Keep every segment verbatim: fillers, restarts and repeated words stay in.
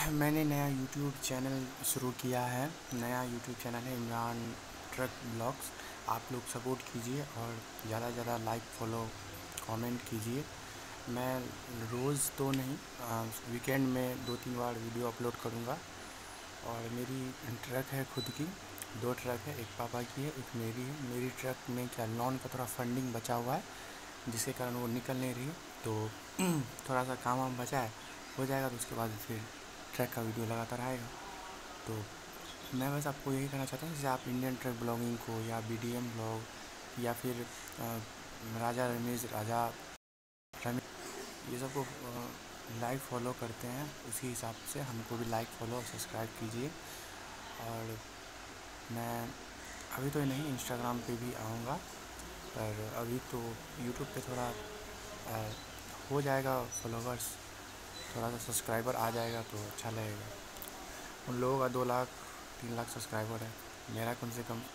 मैंने नया YouTube channel शुरू किया है। नया यूट्यूब चैनल है इमरान ट्रक ब्लॉग्स। आप लोग सपोर्ट कीजिए और ज़्यादा से ज़्यादा लाइक फॉलो कमेंट कीजिए। मैं रोज़ तो नहीं, वीकेंड में दो तीन बार वीडियो अपलोड करूँगा। और मेरी ट्रक है खुद की, दो ट्रक है, एक पापा की है, एक मेरी है। मेरी ट्रक में क्या लोन का थोड़ा फंडिंग बचा हुआ है, जिसके कारण वो निकल नहीं रही, तो थोड़ा सा काम वाम बचा है, हो जाएगा तो उसके बाद फिर ट्रक का वीडियो लगातार आएगा। तो मैं बस आपको यही कहना चाहता हूँ, जैसे आप इंडियन ट्रक ब्लॉगिंग को या बी डी एम ब्लॉग या फिर राजा रमेश राजा रमेश ये सबको लाइक फॉलो करते हैं, उसी हिसाब से हमको भी लाइक फॉलो और सब्सक्राइब कीजिए। और मैं अभी तो नहीं, इंस्टाग्राम पे भी आऊँगा, पर अभी तो यूट्यूब पे थोड़ा आ, हो जाएगा फॉलोवर्स, थोड़ा सा सब्सक्राइबर आ जाएगा तो अच्छा लगेगा। उन लोगों का दो लाख तीन लाख सब्सक्राइबर है, मेरा कम से कम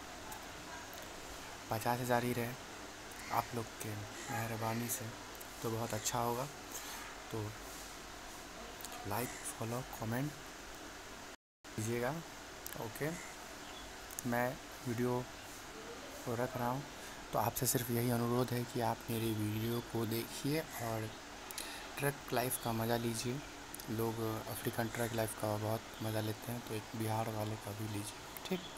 पचास हज़ार ही रहे आप लोग के मेहरबानी से, तो बहुत अच्छा होगा। तो लाइक फॉलो कमेंट कीजिएगा। ओके, मैं वीडियो को रख रहा हूँ, तो आपसे सिर्फ यही अनुरोध है कि आप मेरी वीडियो को देखिए और ट्रक लाइफ का मज़ा लीजिए। लोग अफ्रीकन ट्रक लाइफ का बहुत मज़ा लेते हैं, तो एक बिहार वाले का भी लीजिए। ठीक।